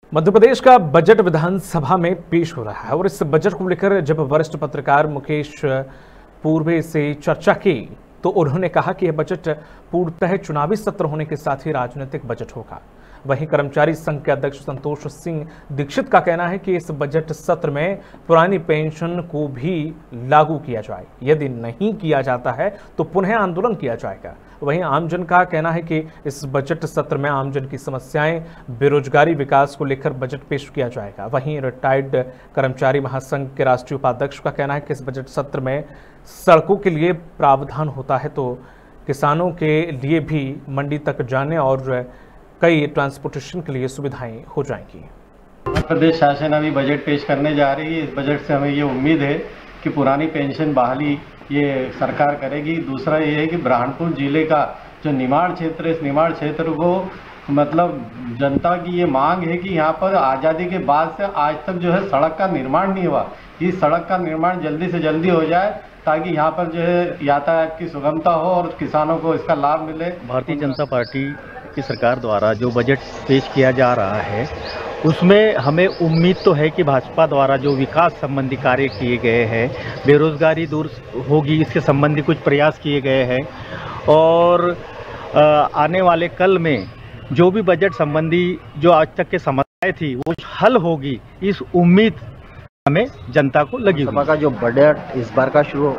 मध्य प्रदेश का बजट विधानसभा में पेश हो रहा है और इस बजट को लेकर जब वरिष्ठ पत्रकार मुकेश पूर्वे से चर्चा की तो उन्होंने कहा कि यह बजट पूर्णतः चुनावी सत्र होने के साथ ही राजनीतिक बजट होगा। वहीं कर्मचारी संघ के अध्यक्ष संतोष सिंह दीक्षित का कहना है कि इस बजट सत्र में पुरानी पेंशन को भी लागू किया जाए, यदि नहीं किया जाता है तो पुनः आंदोलन किया जाएगा। वहीं आमजन का कहना है कि इस बजट सत्र में आमजन की समस्याएं, बेरोजगारी, विकास को लेकर बजट पेश किया जाएगा। वहीं रिटायर्ड कर्मचारी महासंघ के राष्ट्रीय उपाध्यक्ष का कहना है कि इस बजट सत्र में सड़कों के लिए प्रावधान होता है तो किसानों के लिए भी मंडी तक जाने और कई ट्रांसपोर्टेशन के लिए सुविधाएं हो जाएंगी। मध्य प्रदेश शासन अभी बजट पेश करने जा रही है। इस बजट से हमें ये उम्मीद है कि पुरानी पेंशन बहाली ये सरकार करेगी। दूसरा ये है कि बुरहानपुर जिले का जो निमाड़ क्षेत्र है, इस निमाड़ क्षेत्र को मतलब जनता की ये मांग है कि यहाँ पर आज़ादी के बाद से आज तक जो है सड़क का निर्माण नहीं हुआ। इस सड़क का निर्माण जल्दी से जल्दी हो जाए ताकि यहाँ पर जो है यातायात की सुगमता हो और किसानों को इसका लाभ मिले। भारतीय जनता पार्टी की सरकार द्वारा जो बजट पेश किया जा रहा है उसमें हमें उम्मीद तो है कि भाजपा द्वारा जो विकास संबंधी कार्य किए गए हैं, बेरोजगारी दूर होगी, इसके संबंधी कुछ प्रयास किए गए हैं और आने वाले कल में जो भी बजट संबंधी जो आज तक के समस्याएं थी वो हल होगी, इस उम्मीद हमें जनता को लगी। सभा का जो बजट इस बार का शुरू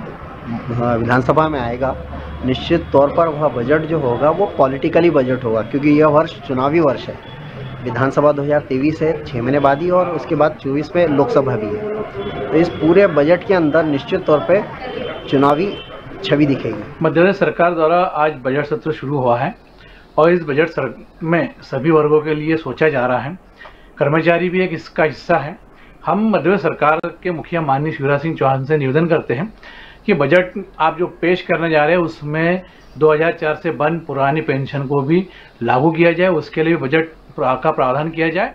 विधानसभा में आएगा, निश्चित तौर पर वह बजट जो होगा वो पॉलिटिकली बजट होगा, क्योंकि यह वर्ष चुनावी वर्ष है। विधानसभा 2023 है, 6 महीने बाद ही, और उसके बाद 24 में लोकसभा भी है। तो इस पूरे बजट के अंदर निश्चित तौर पे चुनावी छवि दिखेगी। मध्य प्रदेश सरकार द्वारा आज बजट सत्र शुरू हुआ है और इस बजट सत्र में सभी वर्गों के लिए सोचा जा रहा है। कर्मचारी भी एक इसका हिस्सा है। हम मध्य प्रदेश सरकार के मुखिया माननीय शिवराज सिंह चौहान से निवेदन करते हैं कि बजट आप जो पेश करने जा रहे हैं उसमें 2004 से बंद पुरानी पेंशन को भी लागू किया जाए, उसके लिए बजट का प्रावधान किया जाए।